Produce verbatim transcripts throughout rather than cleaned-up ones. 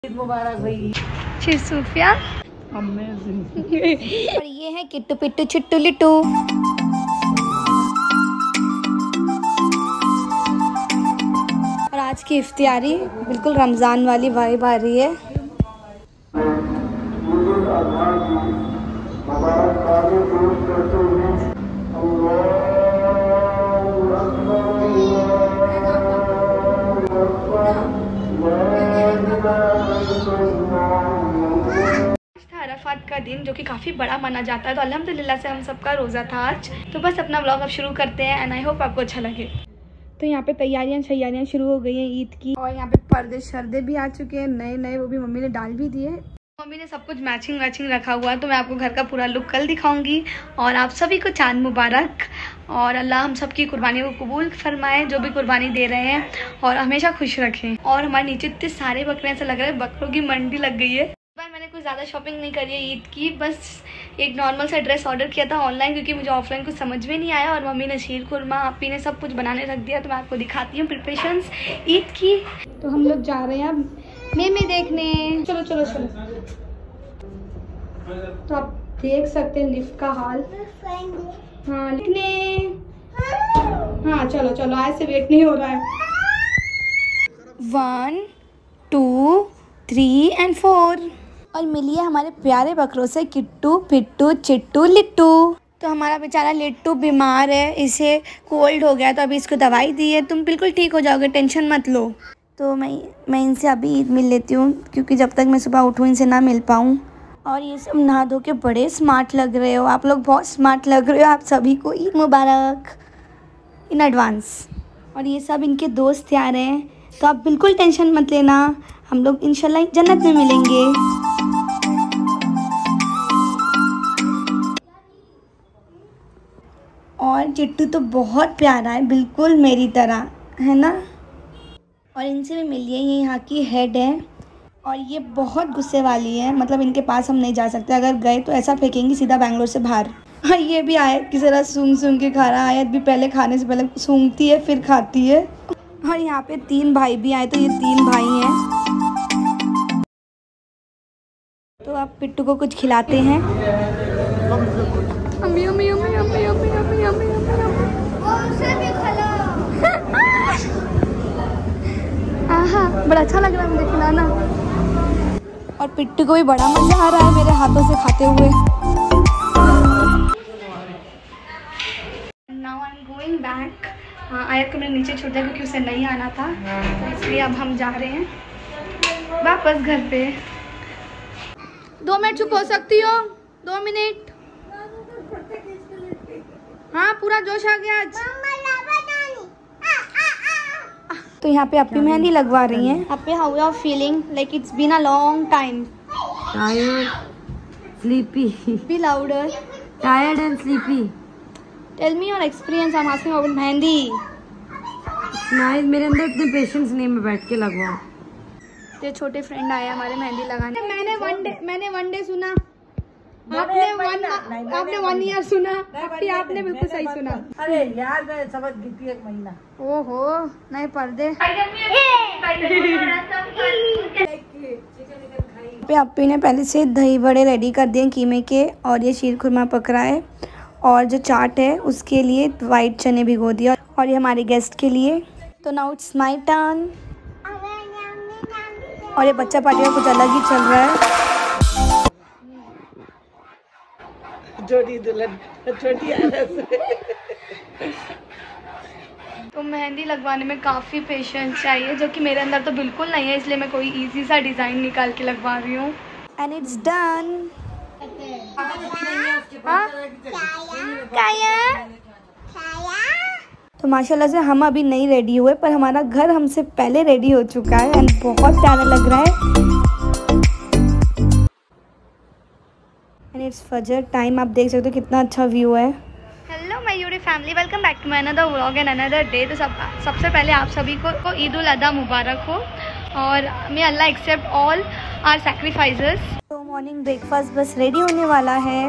ईद मुबारक भाई। जी सूफिया अमेजिंग। और ये है किट्टू पिट्टू चिट्टू लिट्टू। और आज की इफ्तियारी बिल्कुल रमज़ान वाली वाइब आ रही है। अरफात का दिन जो कि काफ़ी बड़ा माना जाता है, तो अल्हम्दुलिल्लाह से हम सबका रोज़ा था आज। तो बस अपना व्लॉग अब शुरू करते हैं एंड आई होप आपको अच्छा लगे। तो यहाँ पे तैयारियां शैयारियां शुरू हो गई हैं ईद की, और यहाँ पे पर्दे शर्दे भी आ चुके हैं नए नए, वो भी मम्मी ने डाल भी दिए। मम्मी ने सब कुछ मैचिंग वैचिंग रखा हुआ है, तो मैं आपको घर का पूरा लुक कल दिखाऊंगी। और आप सभी को चांद मुबारक, और अल्लाह हम सबकी कुर्बानी को कबूल फरमाए, जो भी कुर्बानी दे रहे हैं, और हमेशा खुश रखें। और हमारे नीचे इतने सारे बकरे, ऐसा लग रहा है बकरों की मंडी लग गई है। बार मैंने कुछ ज़्यादा शॉपिंग नहीं करी है ईद की, बस एक नॉर्मल सा ड्रेस ऑर्डर किया था ऑनलाइन, क्योंकि मुझे ऑफलाइन कुछ समझ में नहीं आया। और मम्मी ने शीर खुरमा आपी ने सब कुछ बनाने रख दिया, तो मैं आपको दिखाती हूँ प्रिपरेशंस ईद की। तो हम लोग जा रहे हैं अब मेमे देखने। चलो चलो चलो। तो आप देख सकते हैं लिफ्ट का हाल। हाँ लिखने, हाँ चलो चलो, आज से वेट नहीं हो रहा है। One two three and four. और मिलिए हमारे प्यारे बकरों से किट्टू पिट्टू चिट्टू लिट्टू। तो हमारा बेचारा लिट्टू बीमार है, इसे कोल्ड हो गया, तो अभी इसको दवाई दी है। तुम बिल्कुल ठीक हो जाओगे, टेंशन मत लो। तो मैं मैं इनसे अभी ईद मिल लेती हूँ, क्योंकि जब तक मैं सुबह उठूँ इनसे ना मिल पाऊँ। और ये सब नहा धो के बड़े स्मार्ट लग रहे हो आप लोग, बहुत स्मार्ट लग रहे हो आप सभी को। ईद मुबारक इन एडवांस। और ये सब इनके दोस्त आ रहे हैं, तो आप बिल्कुल टेंशन मत लेना, हम लोग इंशाल्लाह जन्नत में मिलेंगे। और चिट्टू तो बहुत प्यारा है, बिल्कुल मेरी तरह, है ना। और इनसे भी मिलिए, ये यहाँ की हेड है, और ये बहुत गुस्से वाली है, मतलब इनके पास हम नहीं जा सकते, अगर गए तो ऐसा फेंकेंगी सीधा बैंगलोर से बाहर। और ये भी आयत की तरह सूंघ सूंघ के खा रहा है। आयत भी पहले खाने से पहले सूंघती है फिर खाती है। और यहाँ पे तीन भाई भी आए, तो ये तीन भाई हैं। तो आप पिट्टू को कुछ खिलाते हैं। अम्मी अम्मी अम्मी अम्मी अम्मी अम्मी अम्मी आहा, बड़ा अच्छा लग रहा है मुझे खिलाना। और पिट्टू को भी बड़ा मजा आ रहा है मेरे हाथों से खाते हुए। Now I am going back. Ayat को मैंने नीचे छोड़ दिया क्योंकि उसे नहीं आना था, तो इसलिए अब हम जा रहे हैं वापस घर पे। दो मिनट चुप हो सकती हो? दो मिनट। हाँ पूरा जोश आ गया आज। तो यहाँ पे अपनी मेहंदी लगवा रही हैं। अपने how you are feeling? Like it's been a long time. Tired, sleepy. Be louder. Tired and sleepy. Tell me your experience. I am asking about mehndi. Nice, मेरे अंदर इतने पेशेंस नहीं, मैं बैठ के लगवाऊं। ये छोटे फ्रेंड आए हमारे मेहंदी लगाने। मैंने वन डे मैंने वन डे सुना, आपने वन आपने वन ईयर सुना, फिर आपने बिल्कुल सही सुना। अरे यार मैं समझ गई थी एक महीना। ओहो नए पर्दे। पे अप्पी ने पहले से दही बड़े रेडी कर दिए कीमे के, और ये शीर खुरमा पकड़ा है, और जो चाट है उसके लिए वाइट चने भिगो दिया, और ये हमारे गेस्ट के लिए। तो नाउ इट्स माय टर्न। और ये बच्चा पार्टी का कुछ अलग ही चल रहा है। छोटी दुल्हन, छोटी तो मेहंदी लगवाने में काफ़ी पेशेंस चाहिए, जो कि मेरे अंदर तो बिल्कुल नहीं है, इसलिए मैं कोई इजी सा डिज़ाइन निकाल के लगवा रही हूँ। And it's done. तो माशाल्लाह से हम अभी नहीं रेडी हुए, पर हमारा घर हमसे पहले रेडी हो चुका है, एंड बहुत प्यारा लग रहा है। एंड इट्स फजर टाइम, आप देख सकते हो कितना अच्छा व्यू है। Hello my YouTube family, welcome back to my another vlog and another day. तो सब सबसे पहले आप सभी को, को ईद उल अदा मुबारक हो, और may Allah accept all our sacrifices. तो मॉर्निंग ब्रेकफास्ट बस रेडी होने वाला है,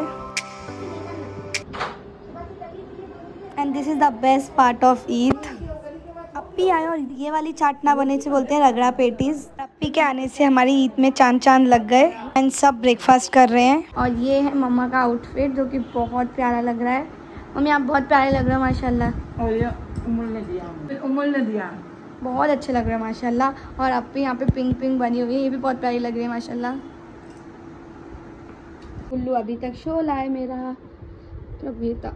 and this is the best part of Eid. अप्पी आए और ये वाली चाट ना बने से बोलते हैं रगड़ा पेटीज। अप्पी के आने से हमारी ईद में चांद चांद लग गए एंड सब ब्रेकफास्ट कर रहे हैं। और ये है मम्मा का आउटफिट जो कि बहुत प्यारा लग रहा है। मम्मी आप बहुत प्यारे लग रहे हो माशाल्लाह। और ये उमर ने दिया उमर ने दिया बहुत अच्छे लग रहे हैं माशाल्लाह। और अप्पी यहाँ पे पिंक पिंक बनी हुई है, ये भी बहुत प्यारी लग रही है माशाल्लाह। उल्लू अभी तक शोला है मेरा तो ये था।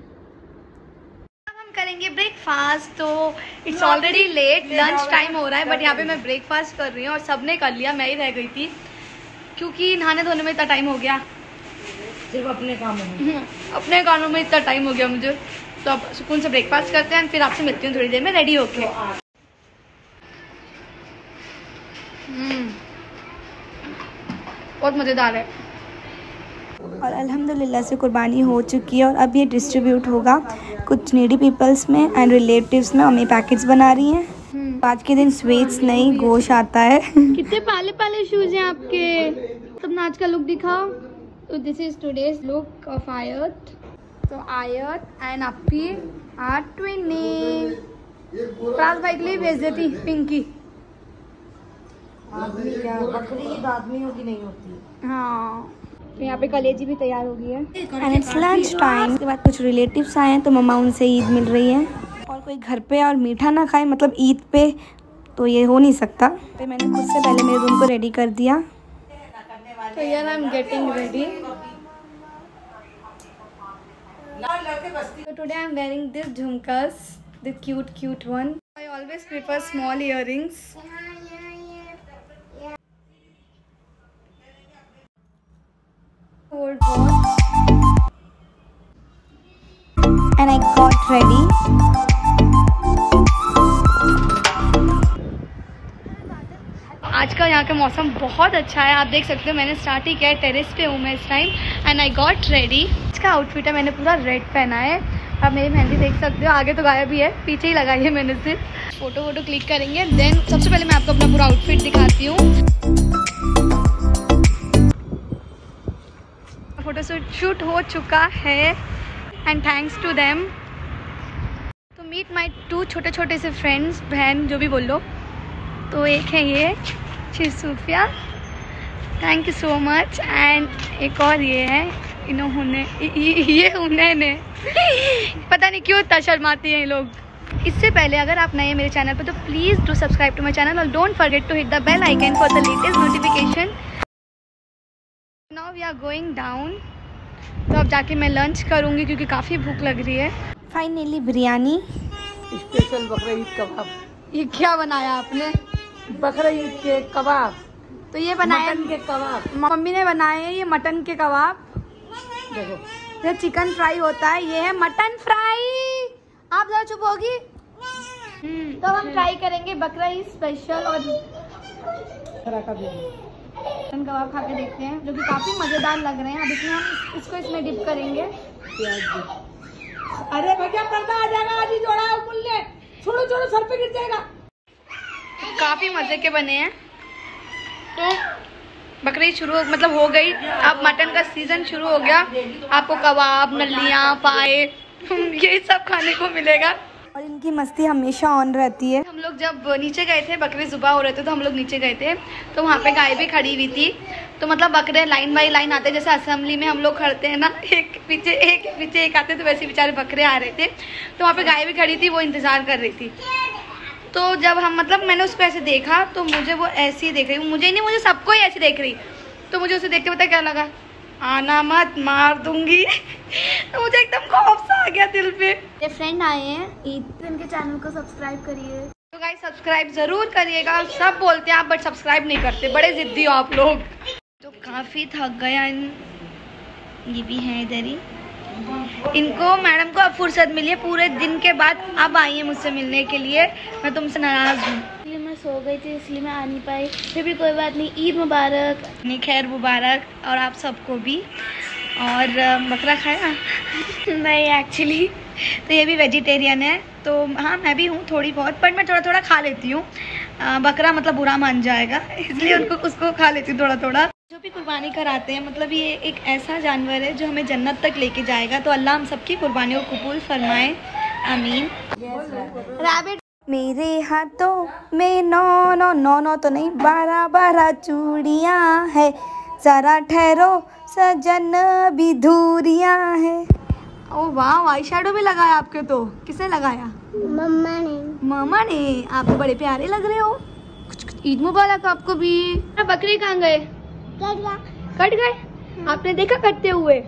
करेंगे ब्रेकफास्ट। तो it's already late, lunch time हो रहा है बट यहाँ पे मैं ब्रेकफास्ट कर रही हूँ और सबने कर लिया, मैं ही रह गई थी क्योंकि नहाने धोने में इतना टाइम हो गया। सिर्फ अपने कामों में अपने कामों में इतना टाइम हो गया मुझे। तो अब सुकून से ब्रेकफास्ट करते हैं, फिर आपसे मिलती हूँ थोड़ी देर में रेडी होके। बहुत मज़ेदार है। और अल्हम्दुलिल्लाह से कुर्बानी हो चुकी है और अब ये डिस्ट्रीब्यूट होगा कुछ नीडी पीपल्स में एंड रिलेटिव्स में। मम्मी पैकेट्स बना रही हैं। आज के दिन स्वीट्स नहीं गोश्त आता है। कितने पाले पाले शूज हैं आपके। तब आज का लुक दिखाओ। तो this is today's look of Ayat. तो आयत एंड अप्पी आर ट्विनिंग। प्राज भाई के लिए भेज देती पिंकी। आदमी क्या बकरीद आदमियों की नहीं होती। हाँ तो यहाँ पे कलेजी भी तैयार हो गई है एंड इट्स लंच टाइम। उसके बाद कुछ रिलेटिव्स आए हैं तो मम्मा उनसे ईद मिल रही है। और कोई घर पे और मीठा ना खाए मतलब ईद पे तो ये हो नहीं सकता। तो मैंने खुद से पहले मेरे रूम को रेडी कर दिया। तो यार I am getting ready. So today I am wearing this jhumkas, the cute cute one. I always prefer small earrings. Old watch. And I got ready. आज का यहाँ का मौसम बहुत अच्छा है, आप देख सकते हो। मैंने स्टार्ट ही किया है, टेरेस पे हूँ मैं इस time and I got ready. इसका आउटफिट है, मैंने पूरा रेड पहना है। आप मेरी मेहंदी देख सकते हो, आगे तो गायब भी है, पीछे ही लगाई है मैंने सिर्फ। फोटो वोटो क्लिक करेंगे देन सबसे पहले मैं आपको अपना पूरा आउटफिट दिखाती हूँ। फोटो शूट हो चुका है एंड थैंक्स टू देम। तो मीट माई टू छोटे छोटे से फ्रेंड्स, बहन जो भी बोल लो। तो एक है ये Sufia, thank you so much. And एक और ये है, इन्होंने ये, ये उन्होंने पता नहीं क्यों इतना शर्माती हैं ये लोग। इससे पहले अगर आप नए हैं मेरे चैनल पर तो please do subscribe to my channel और don't forget to hit the bell icon for the latest notification. Now we are going down. तो अब जाके मैं लंच करूँगी क्योंकि काफ़ी भूख लग रही है। फाइनली बिरयानी, स्पेशल बकरा ईद कबाब। ये क्या बनाया आपने। बकरा ईद के कबाब। तो ये बनाया मटन के कबाब मम्मी ने बनाए हैं। ये मटन के कबाब। देखो ये चिकन फ्राई होता है, ये है मटन फ्राई। आप जरा चुप होगी। तो हम ट्राई करेंगे बकरा ईद स्पेशल और मटन कबाब खा के देखते हैं जो कि काफी मजेदार लग रहे हैं। अब इसमें हम इसको इसमें डिप करेंगे। अरे भैया पर्दा आ जाएगा, आज ही जोड़ा है। छोड़ो छोड़ो, सर पे गिर जाएगा। काफी मजे के बने हैं। तो बकरीद शुरू मतलब हो गई, अब मटन का सीजन शुरू हो गया। आपको कबाब, नलियाँ, पाए ये सब खाने को मिलेगा। और इनकी मस्ती हमेशा ऑन रहती है। हम लोग जब नीचे गए थे, बकरे जुबा हो रहे थे तो हम लोग नीचे गए थे तो वहाँ पे गाय भी खड़ी हुई थी। तो मतलब बकरे लाइन बाई लाइन आते, जैसे असेंबली में हम लोग खड़ते हैं ना, एक पीछे एक पीछे एक आते, तो वैसे बेचारे बकरे आ रहे थे। तो वहाँ पे गाय भी खड़ी थी, वो इंतज़ार कर रही थी। तो जब हम मतलब मैंने उसको ऐसे देखा तो मुझे वो ऐसे ही देख रही, मुझे ही नहीं मुझे सबको ही ऐसे देख रही। तो मुझे उसे देखते पता क्या लगा, आना मत मार दूंगी। तो मुझे एकदम खौफ सा आ गया दिल पे। ये फ्रेंड आए हैं ईद, इनके चैनल को सब्सक्राइब करिए। तो गाइस सब्सक्राइब जरूर करिएगा। सब बोलते हैं आप बट सब्सक्राइब नहीं करते, बड़े जिद्दी हो आप लोग। तो काफ़ी थक गया इन, ये भी हैं इधर ही। इनको मैडम को अब फुर्सत मिली है पूरे दिन के बाद, अब आई है मुझसे मिलने के लिए। मैं तुमसे नाराज़ हूँ। इसलिए मैं सो गई थी, इसलिए मैं आ नहीं पाई। फिर भी कोई बात नहीं, ईद मुबारक। नहीं खैर मुबारक और आप सबको भी। और बकरा खाया नहीं एक्चुअली तो ये भी वेजिटेरियन है। तो हाँ मैं भी हूँ थोड़ी बहुत, पर मैं थोड़ा थोड़ा खा लेती हूँ। बकरा मतलब बुरा मान जाएगा, इसलिए उनको उसको खा लेती हूँ थोड़ा थोड़ा। जो भी कुर्बानी कराते हैं मतलब ये एक ऐसा जानवर है जो हमें जन्नत तक लेके जाएगा। तो अल्लाह हम सबकी कुर्बानियों को कबूल फरमाए, आमीन। रैबिट मेरे हाथों में नौ नौ नौ नौ तो नहीं बारह बारह चूड़ियाँ है, जरा ठहरो सजन भी धूरियाँ है। ओ वाह, आई शेडो भी लगाया आपके तो? किसने लगाया? मम्मा ने। मामा ने। आप तो बड़े प्यारे लग रहे हो। ईद मुबारक आपको भी। बकरी कहाँ गए? कट गए? आपने देखा कटते हुए?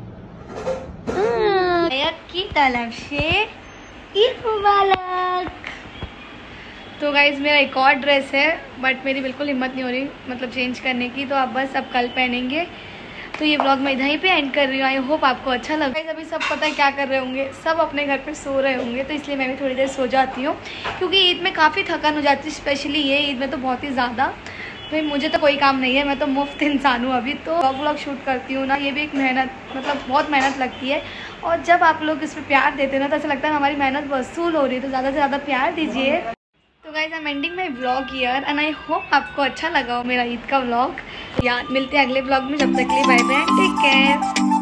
की तरफ से ईद मुबारक। तो गाइज मेरा एक और ड्रेस है, बट मेरी बिल्कुल हिम्मत नहीं हो रही मतलब चेंज करने की, तो आप बस अब कल पहनेंगे। तो ये व्लॉग मैं इधर पे एंड कर रही हूँ। आई होप आपको अच्छा लगा। गाइज अभी सब पता है क्या कर रहे होंगे, सब अपने घर पे सो रहे होंगे, तो इसलिए मैं भी थोड़ी देर सो जाती हूँ, क्योंकि ईद में काफ़ी थकान हो जाती है, स्पेशली ये ईद में तो बहुत ही ज़्यादा। भाई मुझे तो कोई काम नहीं है, मैं तो मुफ्त इंसान हूँ अभी, तो व्लॉग व्लॉग शूट करती हूँ ना, ये भी एक मेहनत, मतलब बहुत मेहनत लगती है। और जब आप लोग इस पर प्यार देते हैं ना, तो ऐसा लगता है हमारी मेहनत वसूल हो रही है, तो ज़्यादा से ज़्यादा प्यार दीजिए। तो guys I am ending my vlog here and I hope आपको अच्छा लगा हो मेरा ईद का व्लॉग। यार मिलते हैं अगले व्लॉग में, जब तक के लिए बाय बाय, टेक केयर।